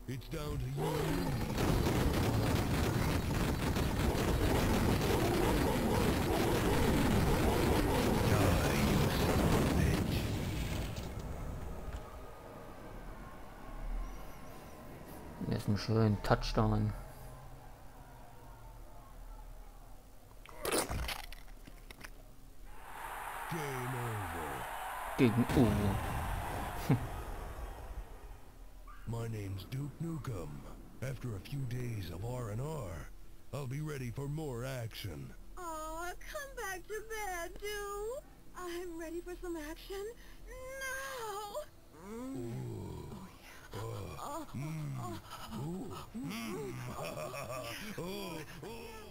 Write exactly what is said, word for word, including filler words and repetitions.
It's down to you and me. Die, you son of a bitch. Jetzt einen schönen Touchdown. Game over. Gegen U. My name's Duke Nukem. After a few days of R and R, I'll be ready for more action. Aw, come back to bed, Duke. I'm ready for some action now. Mm. Ooh. Oh, yeah. Oh. Mm. Ooh. Mm. Oh. Oh.